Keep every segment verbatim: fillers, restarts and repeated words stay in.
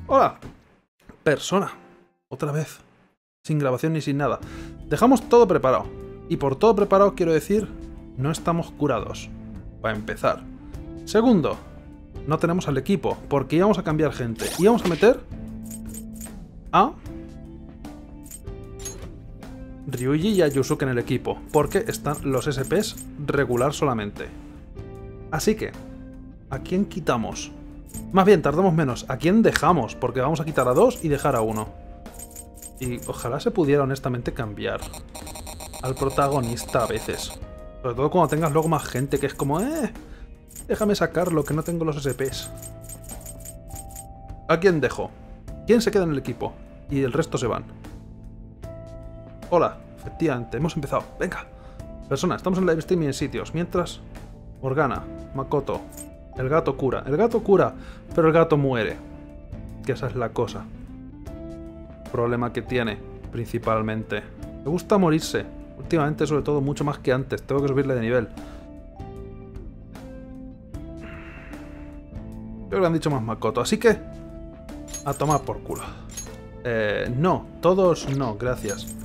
Hola, persona. Otra vez. Sin grabación ni sin nada. Dejamos todo preparado. Y por todo preparado quiero decir, no estamos curados. Para empezar. Segundo, no tenemos al equipo, porque íbamos a cambiar gente. Íbamos a meter a Ryuji y a Yusuke en el equipo, porque están los S Ps regular solamente. Así que, ¿a quién quitamos? Más bien, tardamos menos. ¿A quién dejamos? Porque vamos a quitar a dos y dejar a uno. Y ojalá se pudiera honestamente cambiar al protagonista a veces. Sobre todo cuando tengas luego más gente que es como, eh, déjame sacarlo, que no tengo los S Ps. ¿A quién dejo? ¿Quién se queda en el equipo? Y el resto se van. Hola, efectivamente, hemos empezado. Venga. Persona, estamos en live stream y en sitios. Mientras, Morgana, Makoto, el gato cura. El gato cura, pero el gato muere. Que esa es la cosa. Problema que tiene, principalmente. Me gusta morirse. Últimamente, sobre todo, mucho más que antes. Tengo que subirle de nivel. Creo que le han dicho más Makoto, así que a tomar por culo. Eh, no, todos no, gracias.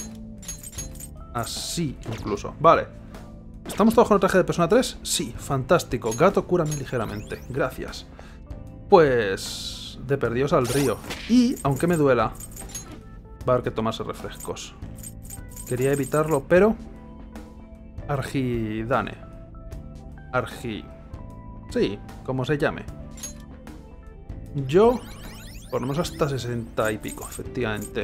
Así, incluso. Vale. ¿Estamos todos con el traje de Persona tres? Sí, fantástico. Gato, cúrame ligeramente. Gracias. Pues... de perdidos al río. Y, aunque me duela, va a haber que tomarse refrescos. Quería evitarlo, pero... Argidane. Argi... Sí, como se llame. Yo... por lo menos hasta sesenta y pico, efectivamente.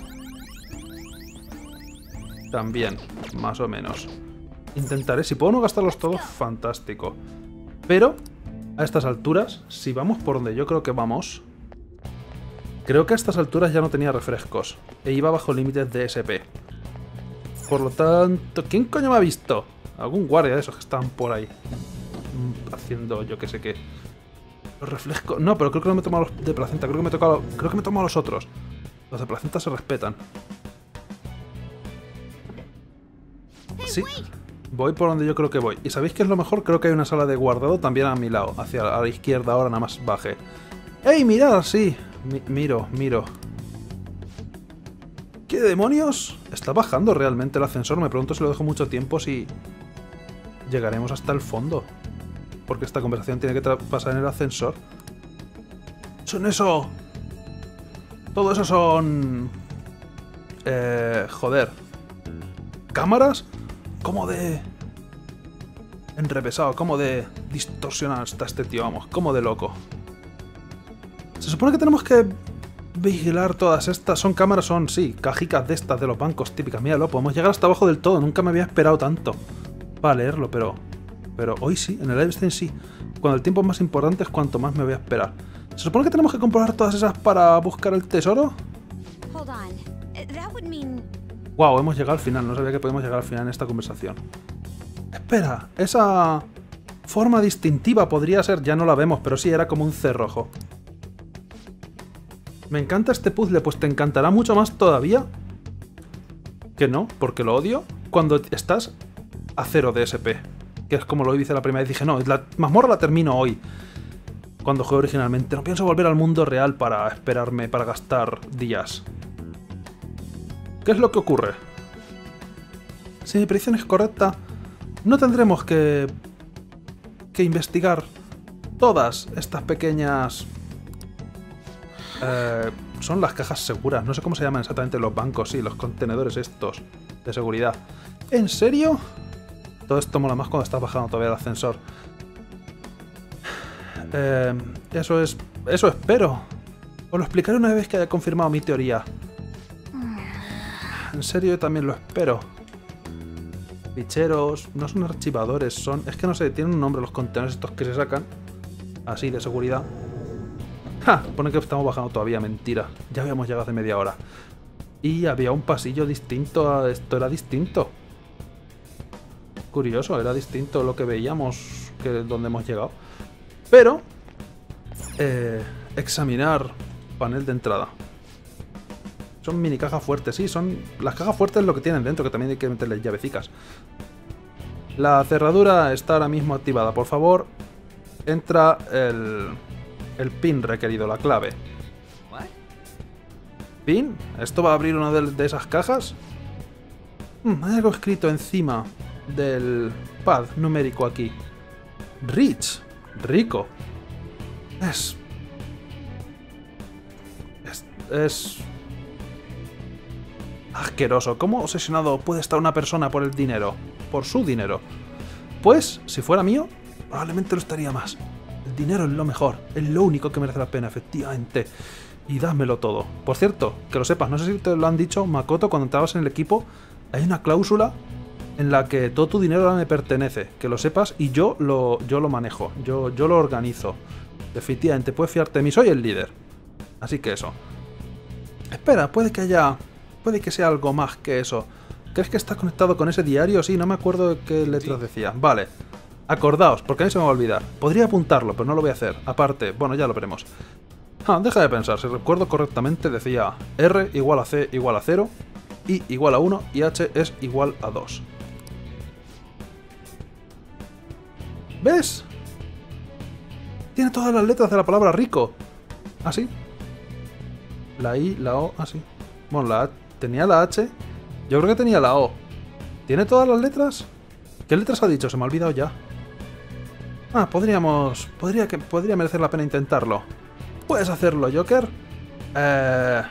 También, más o menos. Intentaré, si puedo no gastarlos todos, fantástico. Pero, a estas alturas, si vamos por donde yo creo que vamos... Creo que a estas alturas ya no tenía refrescos. E iba bajo límites de S P. Por lo tanto... ¿Quién coño me ha visto? Algún guardia de esos que están por ahí. Haciendo yo que sé qué. Los refrescos... No, pero creo que no me he tomado los de placenta. Creo que me he tocado... Creo que me he tomado los otros. Los de placenta se respetan. Sí. Voy por donde yo creo que voy. ¿Y sabéis qué es lo mejor? Creo que hay una sala de guardado también a mi lado. Hacia la izquierda ahora, nada más baje. ¡Ey, mirad! Sí. Mi miro, miro. ¿Qué demonios? ¿Está bajando realmente el ascensor? Me pregunto si lo dejo mucho tiempo, si... llegaremos hasta el fondo. Porque esta conversación tiene que pasar en el ascensor. ¡Son eso! Todo eso son... Eh... Joder. ¿Cámaras? ¿Cómo de...? Enrevesado, ¿cómo de distorsionado está este tío? Vamos, ¿cómo de loco? Se supone que tenemos que vigilar todas estas. Son cámaras, son, sí, cajicas de estas de los bancos típicas. Míralo, podemos llegar hasta abajo del todo. Nunca me había esperado tanto para leerlo, pero... Pero hoy sí, en el live stream sí. Cuando el tiempo es más importante es cuanto más me voy a esperar. ¿Se supone que tenemos que comprobar todas esas para buscar el tesoro? Wow, hemos llegado al final. No sabía que podíamos llegar al final en esta conversación. Espera, esa forma distintiva podría ser... Ya no la vemos, pero sí, era como un cerrojo. Me encanta este puzzle, pues te encantará mucho más todavía. Que no, porque lo odio cuando estás a cero de S P. Que es como lo hice la primera vez. Dije, no, la mazmorra la termino hoy. Cuando jugué originalmente. No pienso volver al mundo real para esperarme, para gastar días. ¿Qué es lo que ocurre? Si mi predicción es correcta, no tendremos que... que investigar todas estas pequeñas... Eh, son las cajas seguras. No sé cómo se llaman exactamente los bancos. Sí, los contenedores estos de seguridad. ¿En serio? Todo esto mola más cuando estás bajando todavía el ascensor. Eh, eso es... Eso espero. Os lo explicaré una vez que haya confirmado mi teoría. En serio, yo también lo espero. Ficheros... No son archivadores, son... Es que no sé, tienen un nombre los contenedores estos que se sacan. Así, de seguridad. ¡Ja! Pone que estamos bajando todavía, mentira. Ya habíamos llegado hace media hora. Y había un pasillo distinto a... Esto era distinto. Curioso, era distinto lo que veíamos que donde hemos llegado. Pero... Eh, examinar panel de entrada. Son mini cajas fuertes, sí, son... Las cajas fuertes es lo que tienen dentro, que también hay que meterle llavecicas. La cerradura está ahora mismo activada. Por favor, entra el... el pin requerido, la clave. fin, ¿esto va a abrir una de, de esas cajas? Hmm, hay algo escrito encima del pad numérico aquí. Rich. Rico. Es... Es... Es... asqueroso. ¿Cómo obsesionado puede estar una persona por el dinero? Por su dinero. Pues, si fuera mío, probablemente lo estaría más. El dinero es lo mejor. Es lo único que merece la pena, efectivamente. Y dámelo todo. Por cierto, que lo sepas, no sé si te lo han dicho, Makoto, cuando entrabas en el equipo, hay una cláusula en la que todo tu dinero ahora me pertenece. Que lo sepas y yo lo, yo lo manejo. Yo, yo lo organizo. Definitivamente, puedes fiarte de mí, soy el líder. Así que eso. Espera, puede que haya... Puede que sea algo más que eso. ¿Crees que está conectado con ese diario? Sí, no me acuerdo de qué letras decía. Vale. Acordaos, porque a mí se me va a olvidar. Podría apuntarlo, pero no lo voy a hacer. Aparte, bueno, ya lo veremos. Ah, deja de pensar. Si recuerdo correctamente, decía R igual a C igual a cero, I igual a uno y H es igual a dos. ¿Ves? Tiene todas las letras de la palabra rico. ¿Ah, sí? La I, la O, ah, sí. Bueno, la H, tenía la H. Yo creo que tenía la O. ¿Tiene todas las letras? ¿Qué letras ha dicho? Se me ha olvidado ya. Ah, podríamos... Podría, que, podría merecer la pena intentarlo. ¿Puedes hacerlo, Joker? Eh...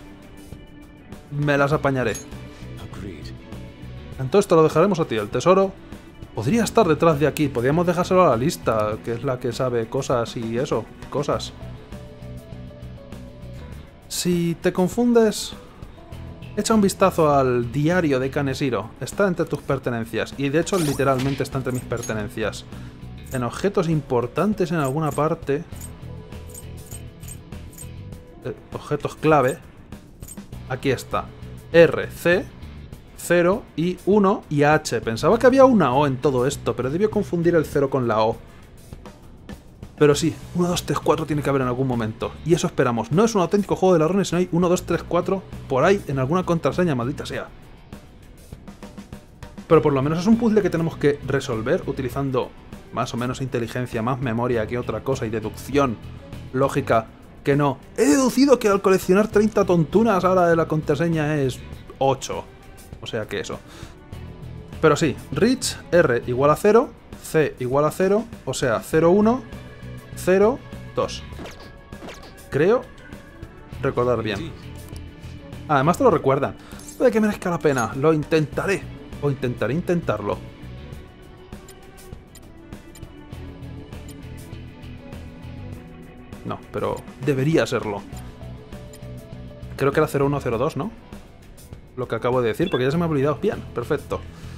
Me las apañaré. Entonces te lo dejaremos a ti. El tesoro podría estar detrás de aquí. Podríamos dejárselo a la lista, que es la que sabe cosas y eso. Cosas. Si te confundes... Echa un vistazo al diario de Kaneshiro. Está entre tus pertenencias. Y de hecho literalmente está entre mis pertenencias. En objetos importantes en alguna parte... Eh, objetos clave. Aquí está. R, C, cero y uno y H. Pensaba que había una O en todo esto, pero debió confundir el cero con la O. Pero sí, uno, dos, tres, cuatro tiene que haber en algún momento. Y eso esperamos. No es un auténtico juego de ladrones, sino hay uno, dos, tres, cuatro por ahí en alguna contraseña, maldita sea. Pero por lo menos es un puzzle que tenemos que resolver utilizando más o menos inteligencia, más memoria que otra cosa y deducción lógica que no. He deducido que al coleccionar treinta tontunas ahora la contraseña es ocho. O sea que eso. Pero sí, Rich, R igual a cero, C igual a cero, o sea, cero, uno... cero, dos. Creo recordar bien. Además te lo recuerdan. Puede que merezca la pena. Lo intentaré. O intentaré intentarlo. No, pero debería serlo. Creo que era cero uno cero dos, ¿no? Lo que acabo de decir, porque ya se me ha olvidado. Bien, perfecto.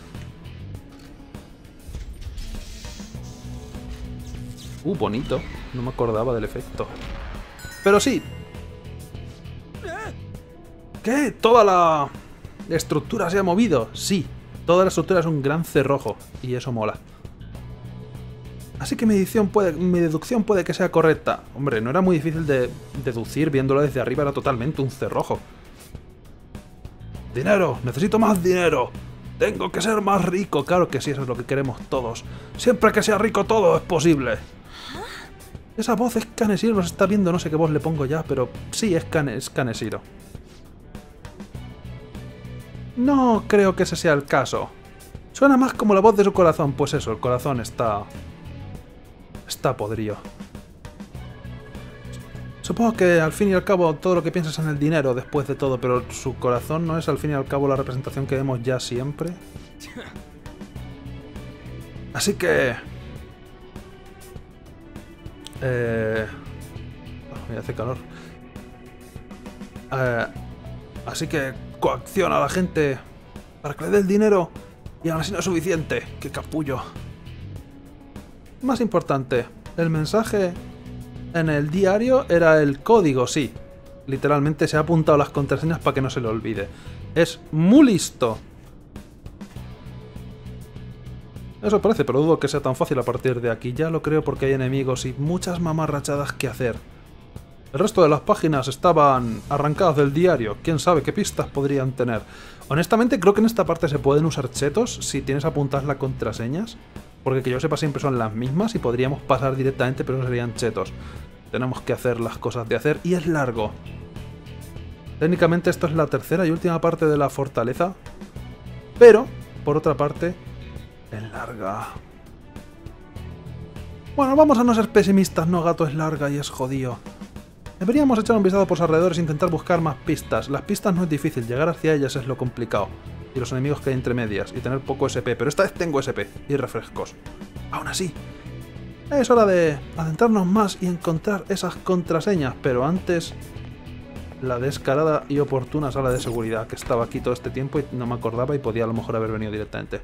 Uh, bonito. No me acordaba del efecto. Pero sí. ¿Qué? ¿Toda la estructura se ha movido? Sí. Toda la estructura es un gran cerrojo. Y eso mola. Así que mi deducción puede, mi deducción puede que sea correcta. Hombre, no era muy difícil de deducir. Viéndolo desde arriba era totalmente un cerrojo. ¡Dinero! ¡Necesito más dinero! ¡Tengo que ser más rico! Claro que sí, eso es lo que queremos todos. Siempre que sea rico todo es posible. Esa voz es Kaneshiro, nos está viendo, no sé qué voz le pongo ya, pero sí, es, Kane, es Kaneshiro. No creo que ese sea el caso. Suena más como la voz de su corazón, pues eso, el corazón está... está podrido. Supongo que al fin y al cabo todo lo que piensas es en el dinero después de todo, pero su corazón no es al fin y al cabo la representación que vemos ya siempre. Así que... Eh... Oh, me hace calor. Eh... Así que coacciona a la gente para que le dé el dinero y aún así no es suficiente. ¡Qué capullo! Más importante, el mensaje en el diario era el código, sí. Literalmente se ha apuntado las contraseñas para que no se le olvide. Es muy listo. Eso parece, pero dudo que sea tan fácil a partir de aquí. Ya lo creo porque hay enemigos y muchas mamarrachadas que hacer. El resto de las páginas estaban arrancadas del diario. Quién sabe qué pistas podrían tener. Honestamente creo que en esta parte se pueden usar chetos si tienes apuntadas las contraseñas. Porque que yo sepa siempre son las mismas y podríamos pasar directamente, pero serían chetos. Tenemos que hacer las cosas de hacer y es largo. Técnicamente esto es la tercera y última parte de la fortaleza. Pero, por otra parte, es larga. Bueno, vamos a no ser pesimistas, no, gato, es larga y es jodido. Deberíamos echar un vistazo por los alrededores e intentar buscar más pistas. Las pistas no es difícil, llegar hacia ellas es lo complicado. Y los enemigos que hay entre medias, y tener poco S P. Pero esta vez tengo S P y refrescos. Aún así, es hora de adentrarnos más y encontrar esas contraseñas. Pero antes, la descarada y oportuna sala de seguridad, que estaba aquí todo este tiempo y no me acordaba y podía a lo mejor haber venido directamente.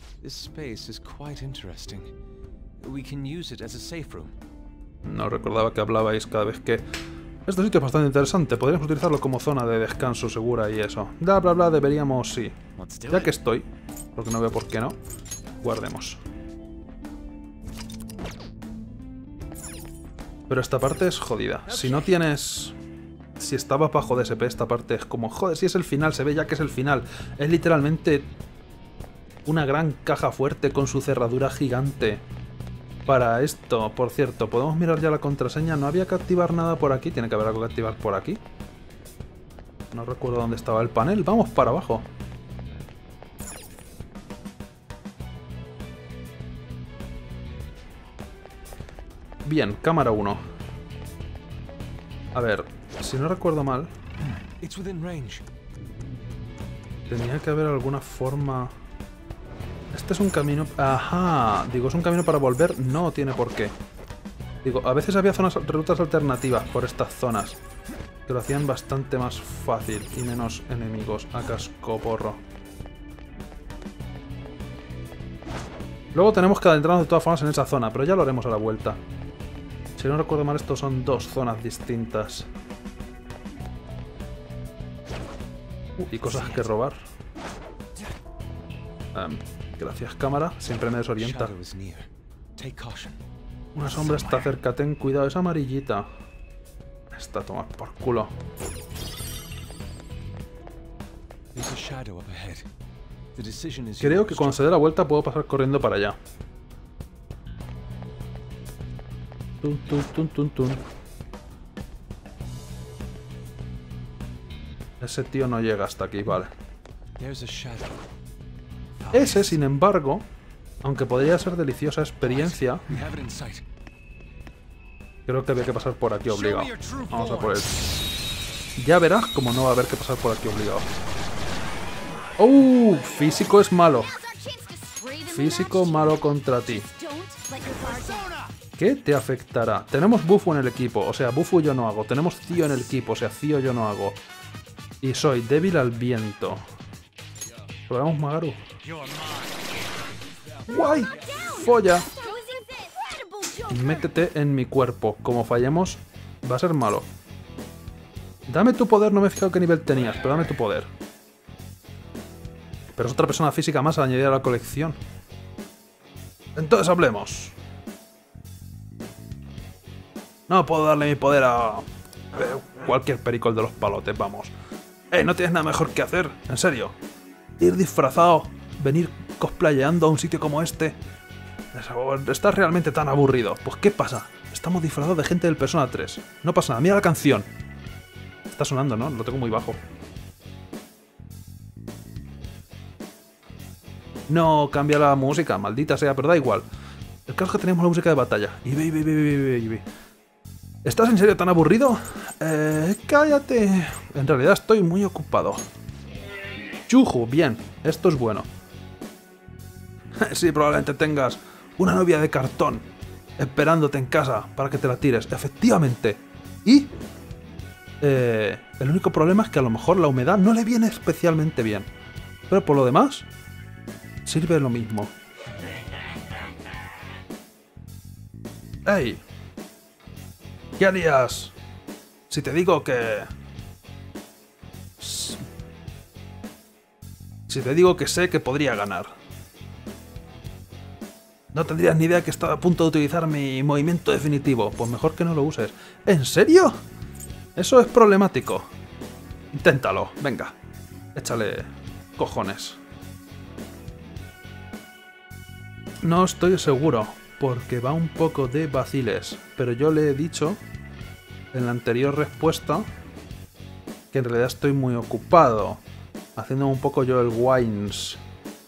No recordaba que hablabais cada vez que... Este sitio es bastante interesante, podríamos utilizarlo como zona de descanso segura y eso. Bla bla bla, deberíamos, sí. Ya que estoy, porque no veo por qué no, guardemos. Pero esta parte es jodida. Si no tienes... Si estabas bajo de S P, esta parte es como... Joder, si es el final, se ve ya que es el final. Es literalmente una gran caja fuerte con su cerradura gigante. Para esto, por cierto, podemos mirar ya la contraseña. No había que activar nada por aquí. Tiene que haber algo que activar por aquí. No recuerdo dónde estaba el panel. Vamos para abajo. Bien, cámara uno. A ver, si no recuerdo mal, tenía que haber alguna forma... Este es un camino... Ajá, digo, ¿es un camino para volver? No tiene por qué. Digo, a veces había zonas, rutas alternativas por estas zonas que lo hacían bastante más fácil y menos enemigos a cascoporro. Luego tenemos que adentrarnos de todas formas en esa zona, pero ya lo haremos a la vuelta. Si no recuerdo mal, estos son dos zonas distintas. Uh, y cosas que robar. Um, gracias, cámara. Siempre me desorienta. Una sombra está cerca. Ten cuidado, es amarillita. Está a tomar por culo. Creo que cuando se dé la vuelta puedo pasar corriendo para allá. Tun, tun, tun, tun, tun. Ese tío no llega hasta aquí, vale. Ese, sin embargo, aunque podría ser deliciosa experiencia, creo que había que pasar por aquí obligado. Vamos a por él. Ya verás como no va a haber que pasar por aquí obligado. ¡Uh! Físico es malo. Físico malo contra ti. ¿Qué te afectará? Tenemos Bufu en el equipo, o sea, Bufu yo no hago. Tenemos Cío en el equipo, o sea, Cío yo no hago. Y soy débil al viento. ¿Probamos Magaru? ¡Guay! ¡Folla! Métete en mi cuerpo. Como fallemos, va a ser malo. Dame tu poder, no me he fijado qué nivel tenías, pero dame tu poder. Pero es otra persona física más a añadir a la colección. Entonces hablemos. No puedo darle mi poder a... cualquier pericol de los palotes, vamos. ¡Eh, no tienes nada mejor que hacer! En serio. Ir disfrazado, venir cosplayando a un sitio como este. Estás realmente tan aburrido. Pues ¿qué pasa? Estamos disfrazados de gente del Persona tres. No pasa nada, mira la canción. Está sonando, ¿no? Lo tengo muy bajo. No, cambia la música, maldita sea, pero da igual. El caso es que tenemos la música de batalla. Y ve, ve, ve, ve, ve, ve. ¿Estás en serio tan aburrido? Eh, cállate. En realidad estoy muy ocupado. Chuju, bien. Esto es bueno. Sí, probablemente tengas una novia de cartón esperándote en casa para que te la tires. Efectivamente. Y... Eh, el único problema es que a lo mejor la humedad no le viene especialmente bien. Pero por lo demás, sirve lo mismo. ¡Ey! ¿Qué harías si te digo que... Si te digo que sé que podría ganar? No tendrías ni idea que estaba a punto de utilizar mi movimiento definitivo. Pues mejor que no lo uses. ¿En serio? Eso es problemático. Inténtalo, venga. Échale cojones. No estoy seguro, porque va un poco de vaciles. Pero yo le he dicho en la anterior respuesta que en realidad estoy muy ocupado, haciendo un poco yo el wines.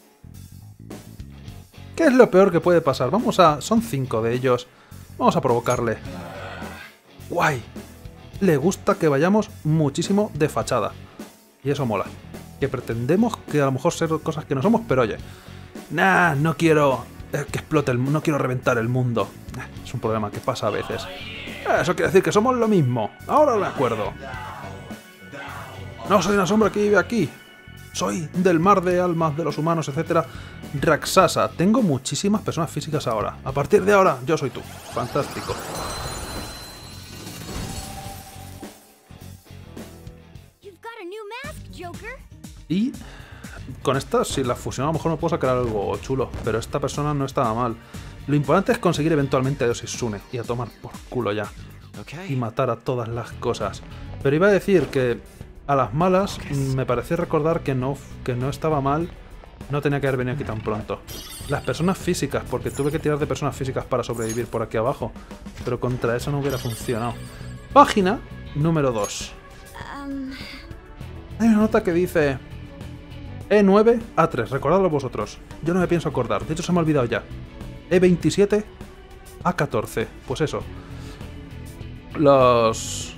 ¿Qué es lo peor que puede pasar? Vamos a... Son cinco de ellos. Vamos a provocarle. Guay. Le gusta que vayamos muchísimo de fachada. Y eso mola. Que pretendemos que a lo mejor ser cosas que no somos, pero oye. Nah, no quiero eh, que explote el mundo. No quiero reventar el mundo. Eh, es un problema que pasa a veces. Eh, eso quiere decir que somos lo mismo. Ahora me acuerdo. No soy una sombra que vive aquí. Soy del mar de almas de los humanos, etcétera. Raksasa. Tengo muchísimas personas físicas ahora. A partir de ahora, yo soy tú. Fantástico. Y con esta, si la fusión a lo mejor me puedo sacar algo chulo. Pero esta persona no estaba mal. Lo importante es conseguir eventualmente a Yoshitsune. Y a tomar por culo ya. Y matar a todas las cosas. Pero iba a decir que... A las malas, me pareció recordar que no, que no estaba mal, no tenía que haber venido aquí tan pronto. Las personas físicas, porque tuve que tirar de personas físicas para sobrevivir por aquí abajo, pero contra eso no hubiera funcionado. Página número dos. Hay una nota que dice E nueve A tres, recordadlo vosotros. Yo no me pienso acordar, de hecho se me ha olvidado ya. E veintisiete A catorce, pues eso. Los...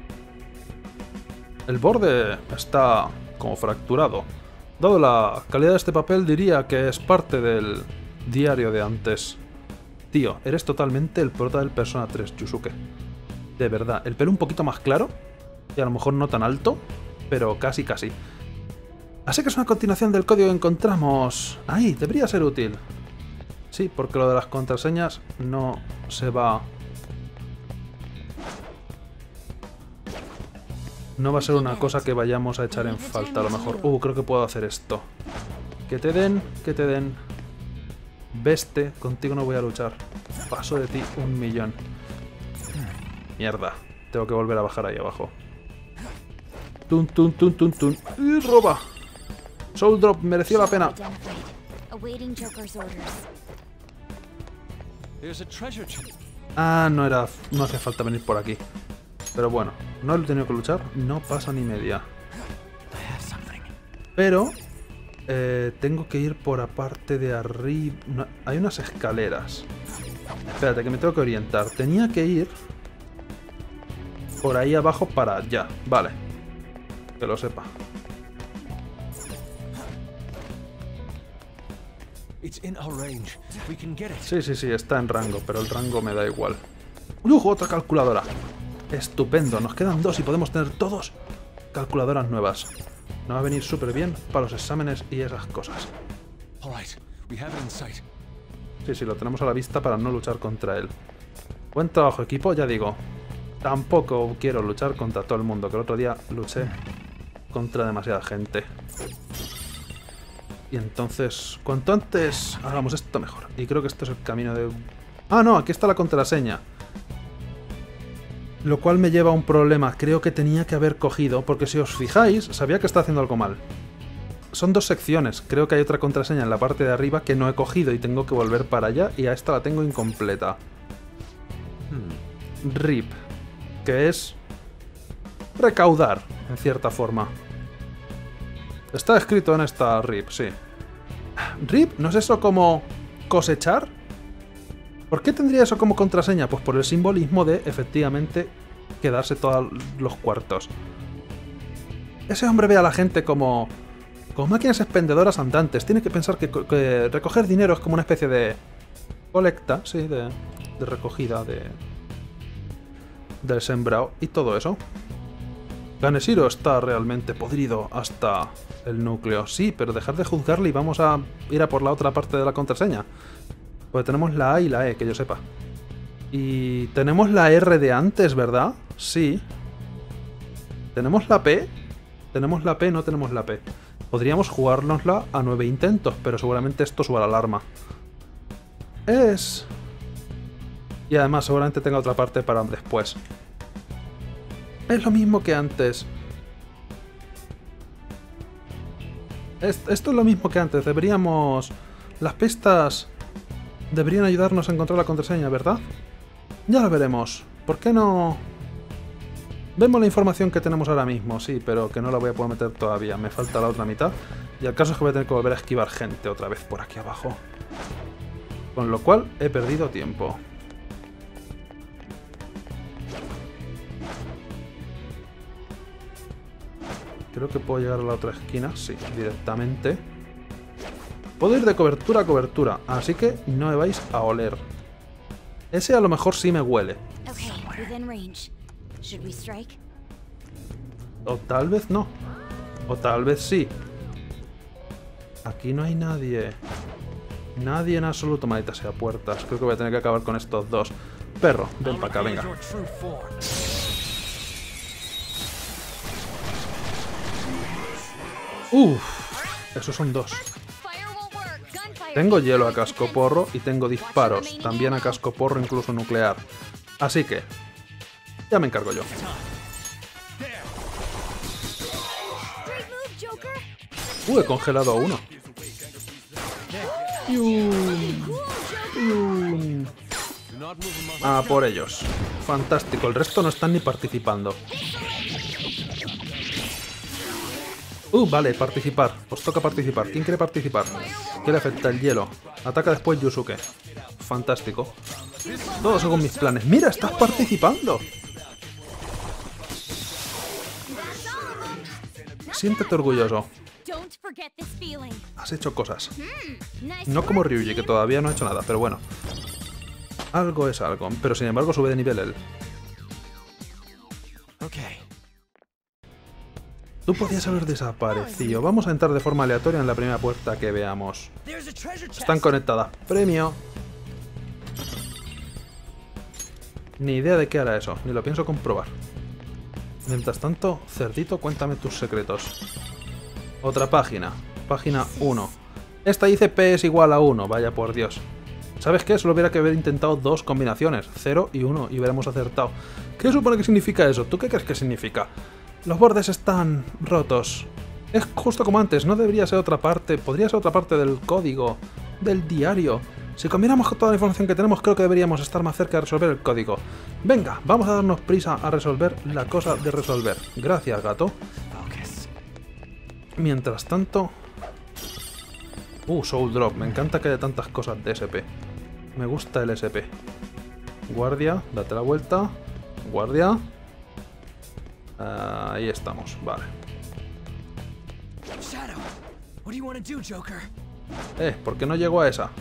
El borde está como fracturado. Dado la calidad de este papel, diría que es parte del diario de antes. Tío, eres totalmente el prota del Persona tres, Yusuke. De verdad, el pelo un poquito más claro, y a lo mejor no tan alto, pero casi casi. Así que es una continuación del código que encontramos. Ahí, debería ser útil. Sí, porque lo de las contraseñas no se va... No va a ser una cosa que vayamos a echar en falta a lo mejor. Uh, creo que puedo hacer esto. Que te den, que te den. Veste, contigo no voy a luchar. Paso de ti un millón. Mierda. Tengo que volver a bajar ahí abajo. Tun, tun, tun, tun, tun. ¡Y roba! Soul Drop, mereció la pena. Ah, no era... No hacía falta venir por aquí. Pero bueno, no he tenido que luchar, no pasa ni media. Pero eh, tengo que ir por aparte de arriba. No, hay unas escaleras. Espérate, que me tengo que orientar. Tenía que ir por ahí abajo para allá. Vale, que lo sepa. Sí, sí, sí, está en rango, pero el rango me da igual. ¡Uh! Otra calculadora. Estupendo, nos quedan dos y podemos tener todos calculadoras nuevas. Nos va a venir súper bien para los exámenes y esas cosas. Sí, sí, lo tenemos a la vista para no luchar contra él. Buen trabajo, equipo, ya digo. Tampoco quiero luchar contra todo el mundo, que el otro día luché contra demasiada gente. Y entonces, cuanto antes hagamos esto, mejor. Y creo que esto es el camino de... Ah, no, aquí está la contraseña. Lo cual me lleva a un problema. Creo que tenía que haber cogido, porque si os fijáis, sabía que está haciendo algo mal. Son dos secciones. Creo que hay otra contraseña en la parte de arriba que no he cogido y tengo que volver para allá y a esta la tengo incompleta. Hmm. R I P. Que es... recaudar, en cierta forma. Está escrito en esta R I P, sí. ¿R I P? ¿No es eso como cosechar? ¿Por qué tendría eso como contraseña? Pues por el simbolismo de, efectivamente, quedarse todos los cuartos. Ese hombre ve a la gente como... como máquinas expendedoras andantes. Tiene que pensar que, que recoger dinero es como una especie de... colecta, sí, de, de recogida de... del sembrado y todo eso. Kaneshiro está realmente podrido hasta el núcleo. Sí, pero dejar de juzgarle y vamos a ir a por la otra parte de la contraseña. Pues tenemos la A y la E, que yo sepa. Y tenemos la R de antes, ¿verdad? Sí. ¿Tenemos la P? Tenemos la P, no tenemos la P. Podríamos jugárnosla a nueve intentos, pero seguramente esto suba la alarma. Es... Y además seguramente tenga otra parte para después. Es lo mismo que antes. Esto es lo mismo que antes. Deberíamos... Las pistas... deberían ayudarnos a encontrar la contraseña, ¿verdad? Ya lo veremos. ¿Por qué no...? Vemos la información que tenemos ahora mismo, sí, pero que no la voy a poder meter todavía. Me falta la otra mitad. Y el caso es que voy a tener que volver a esquivar gente otra vez por aquí abajo. Con lo cual he perdido tiempo. Creo que puedo llegar a la otra esquina, sí, directamente. Puedo ir de cobertura a cobertura, así que no me vais a oler. Ese a lo mejor sí me huele. O tal vez no. O tal vez sí. Aquí no hay nadie. Nadie en absoluto, maldita sea, puertas. Creo que voy a tener que acabar con estos dos. Perro, ven para acá, venga. Uff, esos son dos. Tengo hielo a cascoporro y tengo disparos, también a cascoporro incluso nuclear. Así que, ya me encargo yo. Uh, he congelado a uno. Ah, por ellos. Fantástico, el resto no están ni participando. Uh, vale, participar. Os toca participar. ¿Quién quiere participar? ¿Qué le afecta el hielo? Ataca después Yusuke. Fantástico. Todo según mis planes. ¡Mira, estás participando! Siéntete orgulloso. Has hecho cosas. No como Ryuji, que todavía no ha hecho nada, pero bueno. Algo es algo. Pero sin embargo sube de nivel él. Tú podías haber desaparecido. Vamos a entrar de forma aleatoria en la primera puerta que veamos. Están conectadas. Premio. Ni idea de qué hará eso. Ni lo pienso comprobar. Mientras tanto, cerdito, cuéntame tus secretos. Otra página. Página uno. Esta dice P es igual a uno. Vaya por Dios. ¿Sabes qué? Solo hubiera que haber intentado dos combinaciones. cero y uno. Y hubiéramos acertado. ¿Qué supone que significa eso? ¿Tú qué crees que significa? Los bordes están rotos. Es justo como antes, no debería ser otra parte, podría ser otra parte del código, del diario. Si combinamos toda la información que tenemos, creo que deberíamos estar más cerca de resolver el código. Venga, vamos a darnos prisa a resolver la cosa de resolver. Gracias, gato. Mientras tanto... Uh, Soul Drop, me encanta que haya tantas cosas de S P. Me gusta el S P. Guardia, date la vuelta. Guardia. Uh, ahí estamos, vale. Eh, ¿por qué no llego a esa?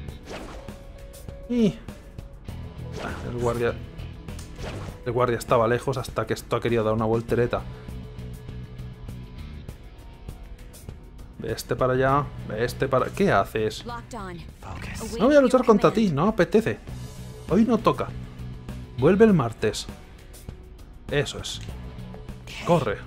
Y... Ah, el guardia... El guardia estaba lejos hasta que esto ha querido dar una voltereta. Ve este para allá, ve este para... ¿Qué haces? No voy a luchar contra ti, no apetece. Hoy no toca. Vuelve el martes. Eso es. Corre.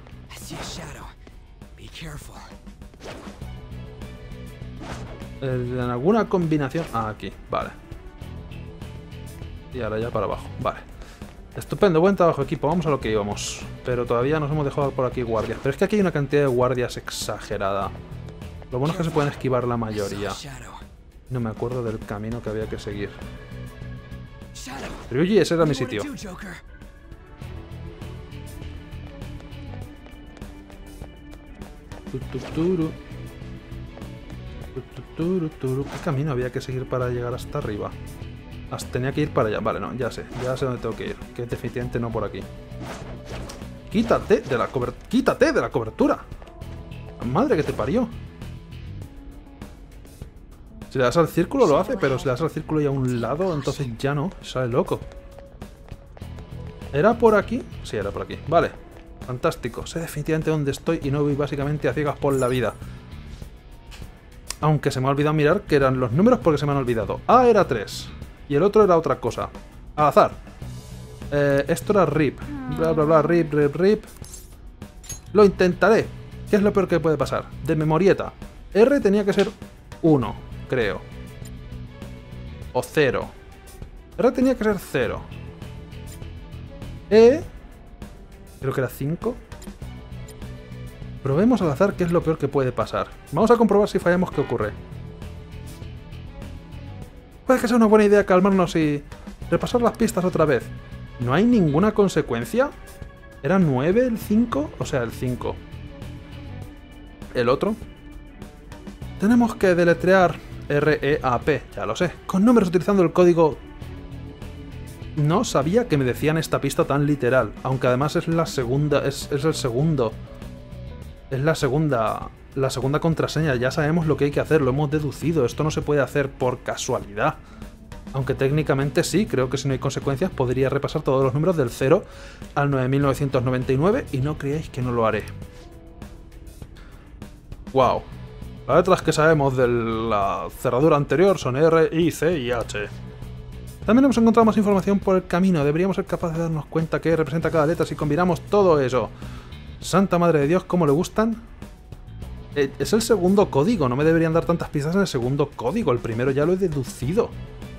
En alguna combinación... Ah, aquí, vale. Y ahora ya para abajo, vale. Estupendo, buen trabajo equipo, vamos a lo que íbamos. Pero todavía nos hemos dejado por aquí guardias. Pero es que aquí hay una cantidad de guardias exagerada. Lo bueno es que se pueden esquivar la mayoría. No me acuerdo del camino que había que seguir. Ryuji, ese era mi sitio. ¿Qué camino había que seguir para llegar hasta arriba? Tenía que ir para allá. Vale, no, ya sé. Ya sé dónde tengo que ir. Que es definitivamente no por aquí. ¡Quítate de la cobertura! ¡Quítate de la cobertura! ¡Madre que te parió! Si le das al círculo lo hace, pero si le das al círculo y a un lado, entonces ya no. Sale loco. ¿Era por aquí? Sí, era por aquí. Vale. Fantástico. Sé definitivamente dónde estoy y no voy básicamente a ciegas por la vida. Aunque se me ha olvidado mirar que eran los números porque se me han olvidado. A era tres. Y el otro era otra cosa. Al azar. Eh, esto era R I P. Bla, bla, bla. R I P, R I P, R I P. Lo intentaré. ¿Qué es lo peor que puede pasar? De memorieta. R tenía que ser uno, creo. O cero. R tenía que ser cero. E... creo que era cinco. Probemos al azar qué es lo peor que puede pasar. Vamos a comprobar si fallamos qué ocurre. Puede que sea una buena idea calmarnos y repasar las pistas otra vez. ¿No hay ninguna consecuencia? ¿Era nueve el cinco? O sea, el cinco. ¿El otro? Tenemos que deletrear R E A P, ya lo sé, con números utilizando el código... No sabía que me decían esta pista tan literal, aunque además es la segunda, es, es el segundo... Es la segunda... La segunda contraseña, ya sabemos lo que hay que hacer, lo hemos deducido, esto no se puede hacer por casualidad. Aunque técnicamente sí, creo que si no hay consecuencias podría repasar todos los números del cero al nueve mil novecientos noventa y nueve y no creáis que no lo haré. Wow. Las letras que sabemos de la cerradura anterior son R, I, C y H. También hemos encontrado más información por el camino, deberíamos ser capaces de darnos cuenta qué representa cada letra si combinamos todo eso. Santa Madre de Dios, ¿cómo le gustan? Es el segundo código, no me deberían dar tantas pistas en el segundo código, el primero ya lo he deducido.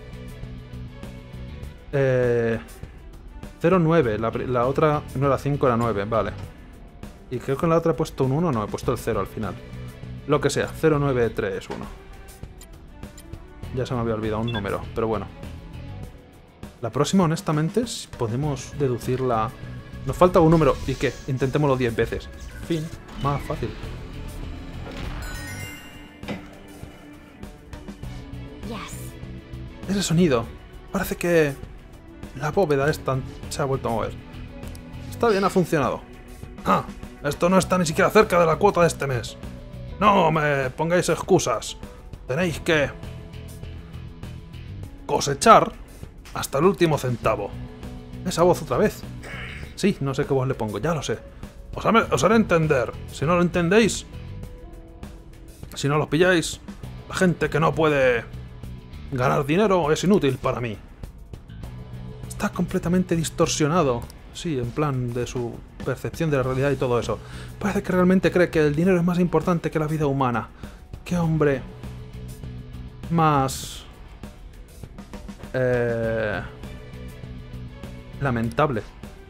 Eh, cero nueve, la, la otra no era cinco, era nueve, vale. Y creo que en la otra he puesto un uno, no, he puesto el cero al final. Lo que sea, cero nueve tres uno. Ya se me había olvidado un número, pero bueno. La próxima, honestamente, podemos deducirla... Nos falta un número, ¿y qué? Intentémoslo diez veces. Fin, más fácil. Ese sonido. Parece que la bóveda esta se ha vuelto a mover. Está bien, ha funcionado. Ah, esto no está ni siquiera cerca de la cuota de este mes. No me pongáis excusas. Tenéis que cosechar hasta el último centavo. Esa voz otra vez. Sí, no sé qué voz le pongo, ya lo sé. Os haré, os haré entender. Si no lo entendéis, si no lo pilláis, la gente que no puede ganar dinero es inútil para mí. Está completamente distorsionado. Sí, en plan de su percepción de la realidad y todo eso. Parece que realmente cree que el dinero es más importante que la vida humana. Qué hombre más... Eh... lamentable.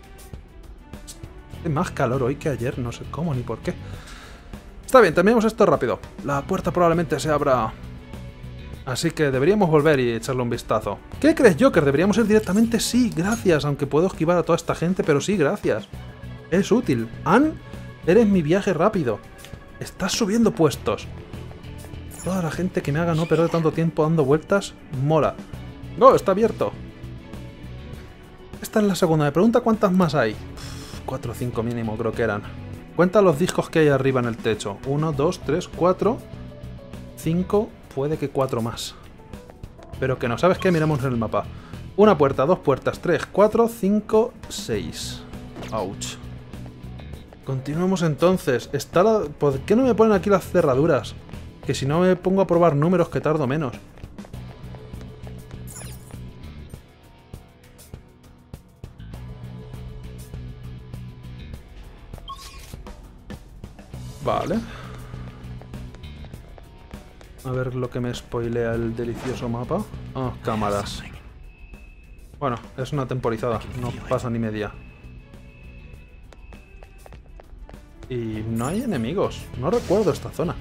Hace más calor hoy que ayer, no sé cómo ni por qué. Está bien, terminemos esto rápido. La puerta probablemente se abra... Así que deberíamos volver y echarle un vistazo. ¿Qué crees, Joker? ¿Deberíamos ir directamente? Sí, gracias, aunque puedo esquivar a toda esta gente, pero sí, gracias. Es útil. Ann, eres mi viaje rápido. Estás subiendo puestos. Toda la gente que me haga no perder tanto tiempo dando vueltas, mola. ¡Go! Está abierto. Esta es la segunda. Me pregunta cuántas más hay. Cuatro o cinco mínimo creo que eran. Cuenta los discos que hay arriba en el techo. Uno, dos, tres, cuatro, cinco... Puede que cuatro más. Pero que no, ¿sabes qué? Miramos en el mapa. Una puerta, dos puertas, tres, cuatro, cinco, seis. Ouch. Continuemos entonces. Está la... ¿Por qué no me ponen aquí las cerraduras? Que si no me pongo a probar números que tardo menos. Vale. A ver lo que me spoilea el delicioso mapa. Oh, cámaras. Bueno, es una temporizada, no pasa ni media. Y no hay enemigos. No recuerdo esta zona.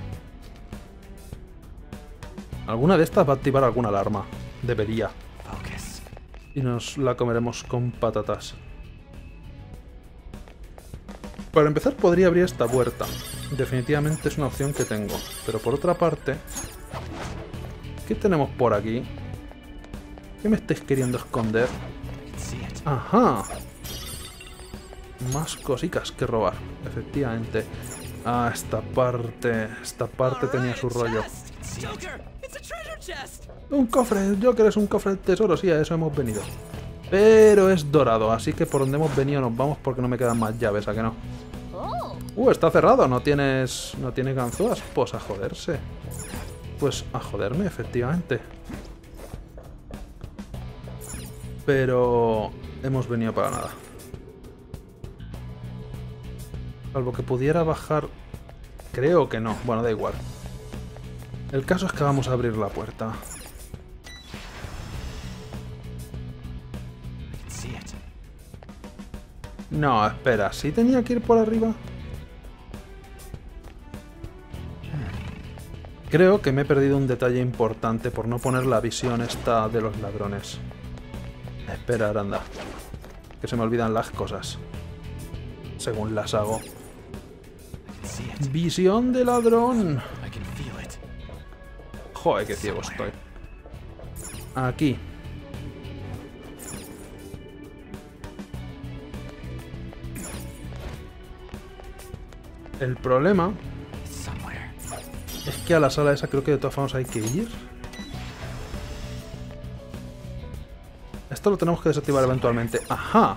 Alguna de estas va a activar alguna alarma. Debería. Y nos la comeremos con patatas. Para empezar podría abrir esta puerta. Definitivamente es una opción que tengo. Pero por otra parte... ¿Qué tenemos por aquí? ¿Qué me estáis queriendo esconder? ¡Ajá! Más cositas que robar. Efectivamente. Ah, esta parte... Esta parte tenía su rollo. Un cofre. Joker es un cofre de tesoro. Sí, a eso hemos venido. Pero es dorado, así que por donde hemos venido nos vamos porque no me quedan más llaves, ¿a que no? Uh, está cerrado, no tienes... no tienes ganzúas. Pues a joderse. Pues a joderme, efectivamente. Pero... hemos venido para nada. Salvo que pudiera bajar... Creo que no. Bueno, da igual. El caso es que vamos a abrir la puerta. No, espera. ¿Sí tenía que ir por arriba? Creo que me he perdido un detalle importante por no poner la visión esta de los ladrones. Espera, anda. Que se me olvidan las cosas. según las hago. Visión de ladrón. Joder, qué ciego estoy. Aquí. El problema es que a la sala esa creo que de todas formas hay que ir. Esto lo tenemos que desactivar eventualmente. ¡Ajá!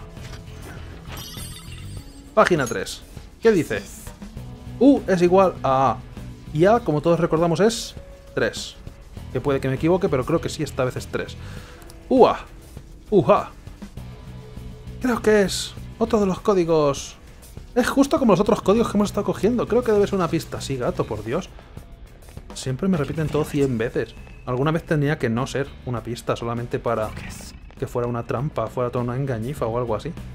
Página tres. ¿Qué dice? U es igual a A. Y A, como todos recordamos, es tres. Que puede que me equivoque, pero creo que sí, esta vez es tres. U A. U A. Creo que es otro de los códigos. Es justo como los otros códigos que hemos estado cogiendo. Creo que debe ser una pista. Sí, gato, por Dios. Siempre me repiten todo cien veces. Alguna vez tenía que no ser una pista, solamente para que fuera una trampa, fuera toda una engañifa o algo así.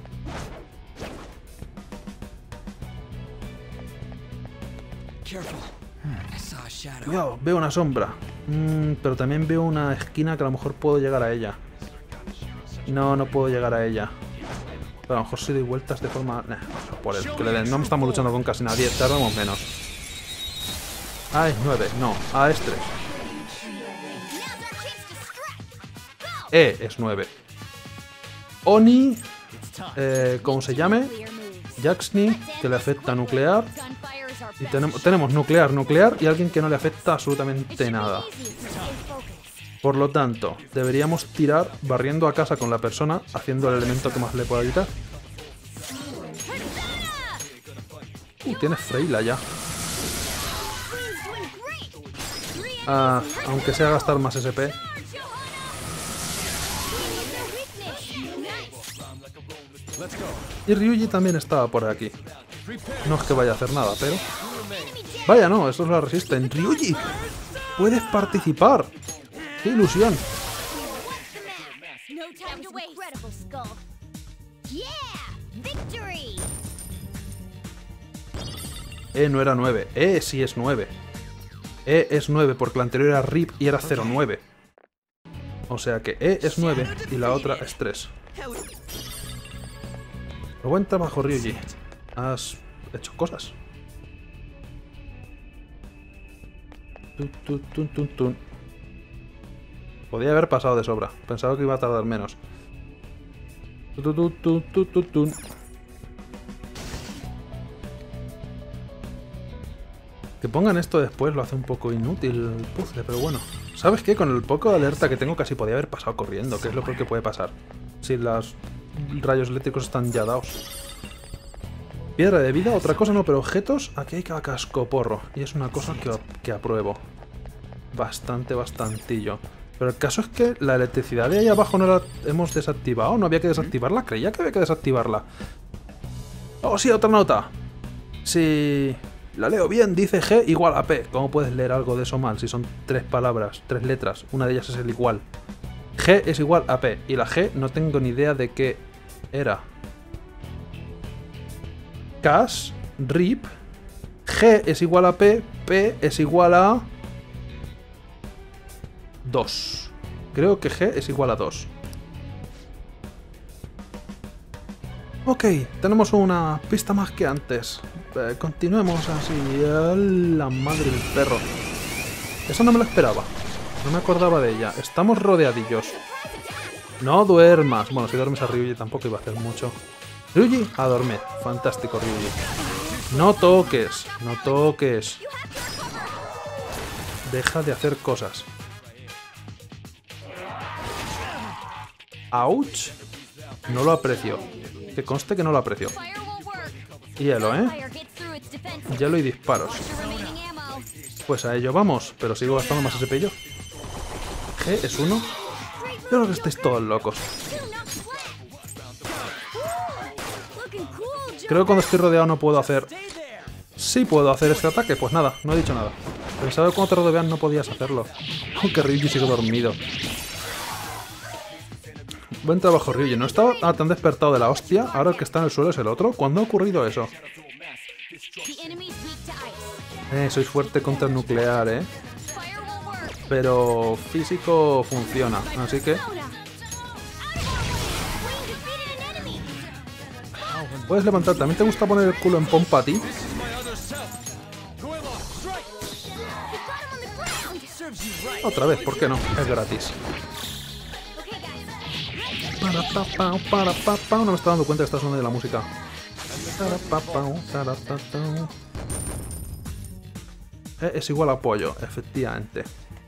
Cuidado, veo una sombra. Mm, pero también veo una esquina que a lo mejor puedo llegar a ella. No, no puedo llegar a ella. Pero a lo mejor si doy vueltas de forma... Nah, por el que le den. No estamos luchando con casi nadie, tardamos menos. A es nueve, no, A es tres. E es nueve. Oni, eh, como se llame, Jaxni, que le afecta nuclear. Y tenemos, tenemos nuclear, nuclear y alguien que no le afecta absolutamente nada. Por lo tanto, deberíamos tirar barriendo a casa con la persona, haciendo el elemento que más le pueda evitar. Uh, tiene Freyla ya. Ah, aunque sea gastar más S P. Y Ryuji también estaba por aquí. No es que vaya a hacer nada, pero... Vaya, no, estos la resisten. ¡Ryuji! ¡Puedes participar! ¡Qué ilusión! E no era nueve. E sí es nueve. E es nueve porque la anterior era R I P y era cero nueve. O sea que E es nueve y la otra es tres. Pero buen trabajo, Ryuji. Has hecho cosas. Tun, tun, tun, tun, tun. Podía haber pasado de sobra. Pensaba que iba a tardar menos. Tun, tun, tun, tun, tun, tun. Que pongan esto después lo hace un poco inútil el puzzle, pero bueno. ¿Sabes qué? Con el poco de alerta que tengo casi podía haber pasado corriendo, que es lo peor que puede pasar. Si los rayos eléctricos están ya dados. Piedra de vida, otra cosa no, pero objetos, aquí hay cada cascoporro. Y es una cosa que, que apruebo. Bastante, bastantillo. Pero el caso es que la electricidad de ahí abajo no la hemos desactivado. No había que desactivarla, creía que había que desactivarla. Oh, sí, otra nota. Si la leo bien, dice G igual a P. ¿Cómo puedes leer algo de eso mal? Si son tres palabras, tres letras. Una de ellas es el igual. G es igual a P. Y la G no tengo ni idea de qué era. Cash, R I P, G es igual a P, P es igual a dos. Creo que G es igual a dos. Ok, tenemos una pista más que antes. Eh, continuemos así. A la madre del perro. Eso no me lo esperaba. No me acordaba de ella. Estamos rodeadillos. No duermas. Bueno, si duermes a Ryuji tampoco iba a hacer mucho. Ryuji, a dormir. Fantástico, Ryuji. No toques, no toques. Deja de hacer cosas. ¡Auch! No lo aprecio. Que conste que no lo aprecio. Hielo, ¿eh? Hielo y disparos. Pues a ello vamos, pero sigo gastando más S P yo. G es uno. Yo creo que estáis todos locos. Creo que cuando estoy rodeado no puedo hacer... Sí puedo hacer este ataque, pues nada, no he dicho nada. Pensaba que cuando te rodean no podías hacerlo. Aunque Ryuji sigue dormido. Buen trabajo, Ryuji. ¿No estaba ah, tan despertado de la hostia? Ahora el que está en el suelo es el otro. ¿Cuándo ha ocurrido eso? Eh, sois fuerte contra el nuclear, ¿eh? Pero físico funciona, así que... Puedes levantar. ¿También te gusta poner el culo en pompa a ti? Otra vez, ¿por qué no? Es gratis. Para, pa, pa, para, pa, pa. No me está dando cuenta que está sonando de la música. Para, pa, pa, para, pa, pa. Eh, es igual a apoyo, efectivamente.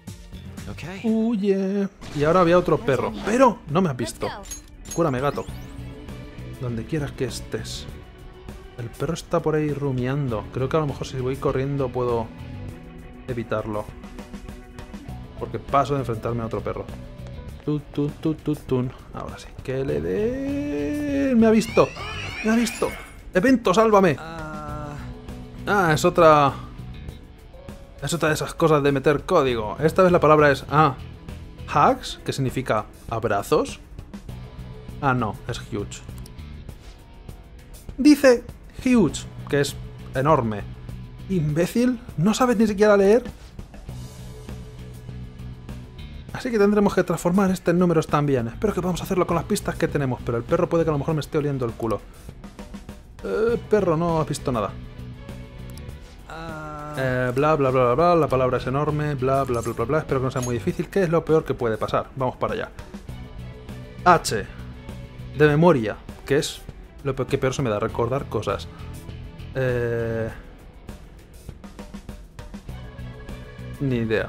Huye. Y ahora había otro perro. Pero no me has visto. Cúrame, gato. Donde quieras que estés. El perro está por ahí rumiando. Creo que a lo mejor si voy corriendo puedo evitarlo. Porque paso de enfrentarme a otro perro. Tu, tu, tu, tu, tun. Ahora sí. Que le dé... Me ha visto. Me ha visto. Evento, sálvame. Ah, es otra... Es otra de esas cosas de meter código. Esta vez la palabra es... Ah, hugs, que significa abrazos. Ah, no, es huge. Dice huge, que es enorme. Imbécil, ¿no sabes ni siquiera leer? Así que tendremos que transformar este en números también. Espero que podamos hacerlo con las pistas que tenemos, pero el perro puede que a lo mejor me esté oliendo el culo. Eh, perro, no has visto nada. Eh, bla, bla, bla, bla, bla, la palabra es enorme, bla, bla, bla, bla, bla. Espero que no sea muy difícil. ¿Qué es lo peor que puede pasar? Vamos para allá. H. De memoria, que es lo que peor se me da, recordar cosas. Eh... Ni idea.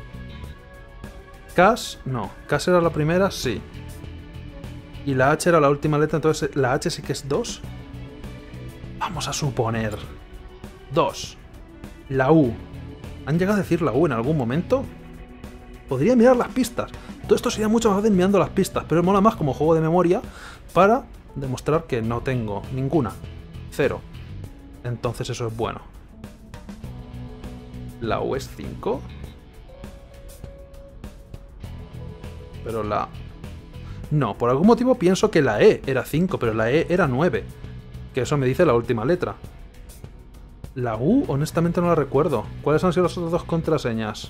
Cash, no. Cash era la primera, sí. Y la H era la última letra, entonces la H sí que es dos. Vamos a suponer. dos. La U. ¿Han llegado a decir la U en algún momento? Podría mirar las pistas. Todo esto sería mucho más fácil mirando las pistas, pero mola más como juego de memoria para demostrar que no tengo ninguna. Cero. Entonces eso es bueno. La U es cinco. Pero la... No, por algún motivo pienso que la E era cinco, pero la E era nueve. Que eso me dice la última letra. La U, honestamente no la recuerdo. ¿Cuáles han sido las otras dos contraseñas?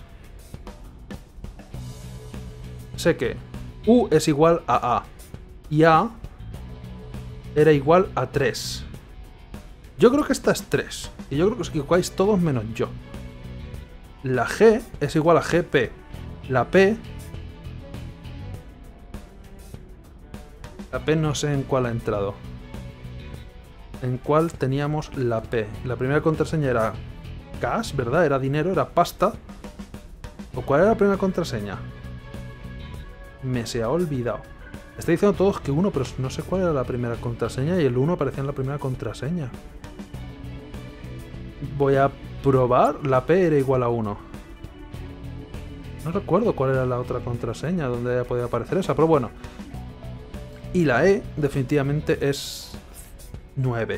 Sé que U es igual a A. Y A era igual a tres. Yo creo que esta es tres. Y yo creo que os equivocáis todos menos yo. La G es igual a G P. La P... La P no sé en cuál ha entrado. En cuál teníamos la P. La primera contraseña era cash, ¿verdad? Era dinero, era pasta. ¿O cuál era la primera contraseña? Me se ha olvidado. Está diciendo todos que uno, pero no sé cuál era la primera contraseña y el uno aparecía en la primera contraseña. Voy a probar. La P era igual a uno. No recuerdo cuál era la otra contraseña donde podía aparecer esa, pero bueno. Y la E definitivamente es nueve.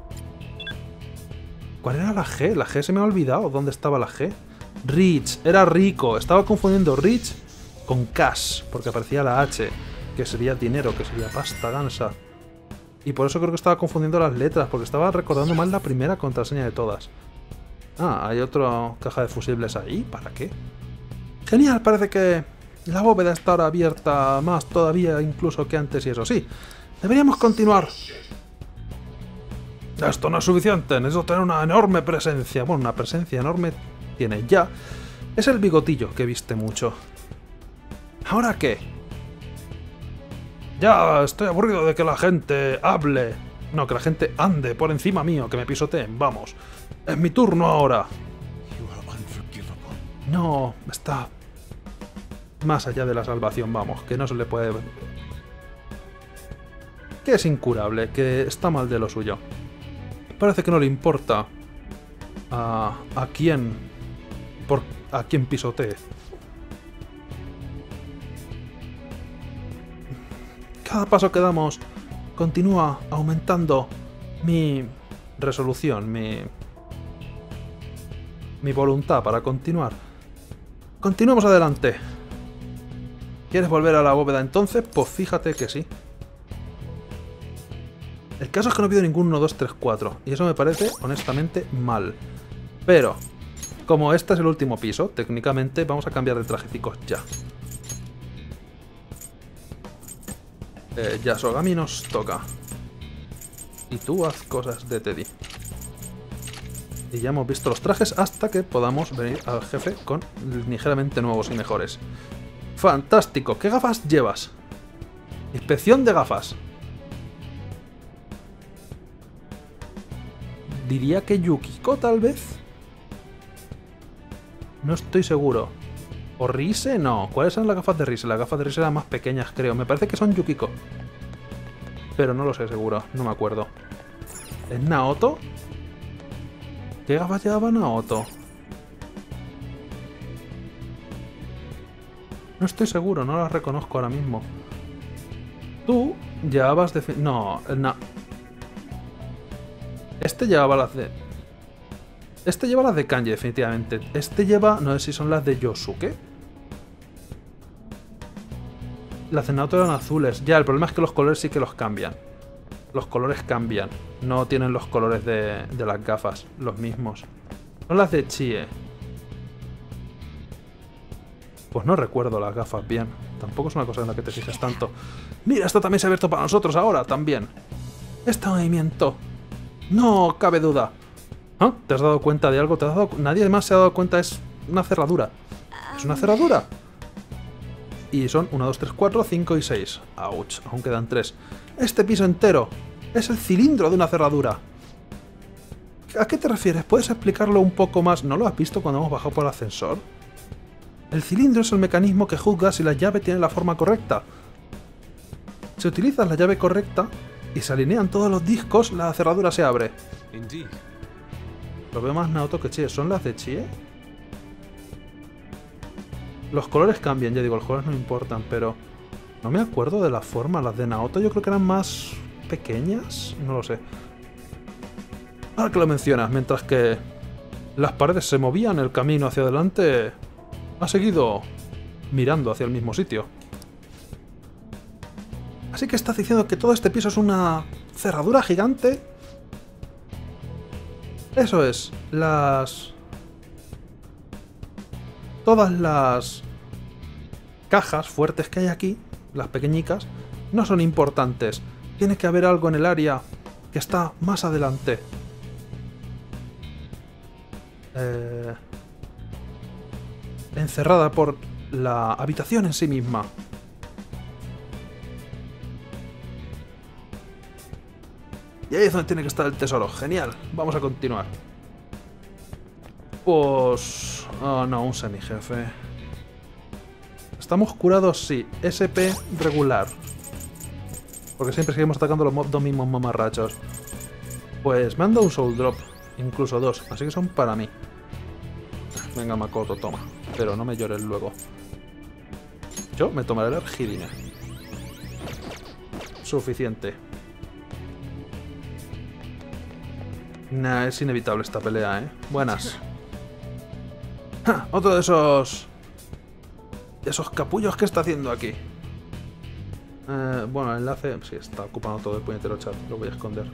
¿Cuál era la G? La G se me ha olvidado. ¿Dónde estaba la G? Rich. Era rico. Estaba confundiendo rich con cash. Porque aparecía la H. Que sería dinero. Que sería pasta gansa. Y por eso creo que estaba confundiendo las letras. Porque estaba recordando mal la primera contraseña de todas. Ah, hay otra caja de fusibles ahí. ¿Para qué? Genial. Parece que la bóveda está ahora abierta más todavía incluso que antes y eso sí. Deberíamos continuar. Esto no es suficiente, necesito tener una enorme presencia. Bueno, una presencia enorme tiene ya. Es el bigotillo que viste mucho. ¿Ahora qué? Ya estoy aburrido de que la gente hable. No, que la gente ande por encima mío, que me pisoteen. Vamos. Es mi turno ahora. No, está más allá de la salvación, vamos, que no se le puede... Que es incurable, que está mal de lo suyo. Parece que no le importa a, a quién, por, a quién pisotee. Cada paso que damos continúa aumentando mi resolución, mi, mi voluntad para continuar. Continuemos adelante. ¿Quieres volver a la bóveda entonces? Pues fíjate que sí. El caso es que no pido ningún uno, dos, tres, cuatro. Y eso me parece, honestamente, mal. Pero, como este es el último piso, técnicamente vamos a cambiar de trajeticos ya. Eh, Yasogami nos toca. Y tú haz cosas de Teddy. Y ya hemos visto los trajes hasta que podamos venir al jefe con ligeramente nuevos y mejores. ¡Fantástico! ¿Qué gafas llevas? Inspección de gafas. Diría que Yukiko, tal vez. No estoy seguro. ¿O Rise? No. ¿Cuáles son las gafas de Rise? Las gafas de Rise eran más pequeñas, creo. Me parece que son Yukiko. Pero no lo sé seguro. No me acuerdo. ¿Es Naoto? ¿Qué gafas llevaba Naoto? No estoy seguro. No las reconozco ahora mismo. Tú llevabas de... No, no. Este llevaba las de... Este lleva las de Kanji, definitivamente. Este lleva... No sé si son las de Yosuke. Las de Naoto eran azules. Ya, el problema es que los colores sí que los cambian. Los colores cambian. No tienen los colores de, de las gafas. Los mismos. Son las de Chie. Pues no recuerdo las gafas bien. Tampoco es una cosa en la que te fijes tanto. Mira, esto también se ha abierto para nosotros ahora, también. Este movimiento. No cabe duda. ¿Ah? ¿Te has dado cuenta de algo? ¿Te has dado... Nadie más se ha dado cuenta. Es una cerradura. Es una cerradura. Y son uno, dos, tres, cuatro, cinco y seis. Ouch, aún quedan tres. Este piso entero es el cilindro de una cerradura. ¿A qué te refieres? ¿Puedes explicarlo un poco más? ¿No lo has visto cuando hemos bajado por el ascensor? El cilindro es el mecanismo que juzga si la llave tiene la forma correcta. Si utilizas la llave correcta y se alinean todos los discos, la cerradura se abre. Lo veo más Naoto que Chie. ¿Son las de Chie? Los colores cambian, ya digo, los colores no importan, pero... No me acuerdo de la forma. Las de Naoto yo creo que eran más pequeñas. No lo sé. Ahora que lo mencionas, mientras que las paredes se movían, el camino hacia adelante ha seguido mirando hacia el mismo sitio. Así que estás diciendo que todo este piso es una cerradura gigante. Eso es. Las... Todas las cajas fuertes que hay aquí, las pequeñicas, no son importantes. Tiene que haber algo en el área que está más adelante. Eh... Encerrada por la habitación en sí misma. Y ahí es donde tiene que estar el tesoro. Genial. Vamos a continuar. Pues... Oh, no, un semijefe. Estamos curados, sí. S P regular. Porque siempre seguimos atacando los dos mismos mamarrachos. Pues me han dado un soul drop. Incluso dos. Así que son para mí. Venga, Makoto, toma. Pero no me llores luego. Yo me tomaré la Argidina. Suficiente. Nah, es inevitable esta pelea, ¿eh? Buenas. ¡Ja! Otro de esos... De esos capullos que está haciendo aquí. Eh, bueno, el enlace... Sí, está ocupando todo el puñetero chat. Lo voy a esconder.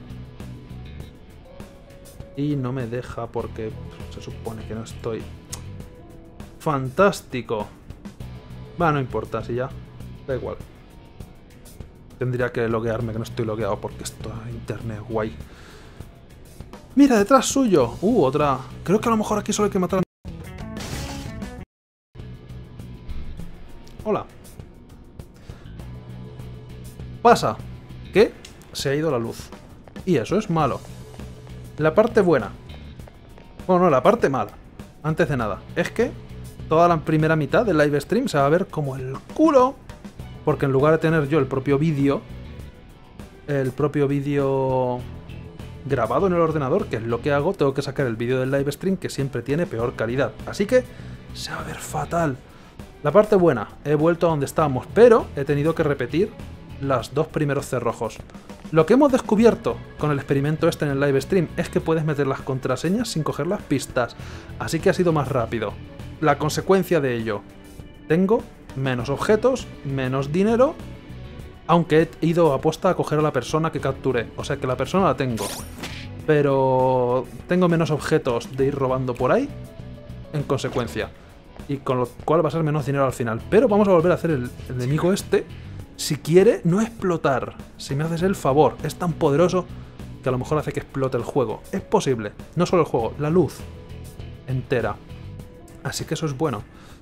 Y no me deja porque se supone que no estoy... ¡Fantástico! Va, no importa, si ya... Da igual. Tendría que loguearme, que no estoy logueado porque esto es internet guay. ¡Mira, detrás suyo! Uh, otra... Creo que a lo mejor aquí solo hay que matar a... Hola. Pasa que se ha ido la luz. Y eso es malo. La parte buena. Bueno, no, la parte mala. Antes de nada. Es que toda la primera mitad del live stream se va a ver como el culo. Porque en lugar de tener yo el propio vídeo... El propio vídeo... grabado en el ordenador, que es lo que hago, tengo que sacar el vídeo del live stream que siempre tiene peor calidad. Así que se va a ver fatal. La parte buena, he vuelto a donde estábamos, pero he tenido que repetir los dos primeros cerrojos. Lo que hemos descubierto con el experimento este en el live stream es que puedes meter las contraseñas sin coger las pistas, así que ha sido más rápido. La consecuencia de ello, tengo menos objetos, menos dinero, aunque he ido a posta a coger a la persona que capturé, o sea que la persona la tengo. Pero tengo menos objetos de ir robando por ahí, en consecuencia. Y con lo cual va a ser menos dinero al final. Pero vamos a volver a hacer el, el enemigo este. Si quiere no explotar. Si me haces el favor. Es tan poderoso que a lo mejor hace que explote el juego. Es posible. No solo el juego, la luz entera. Así que eso es bueno.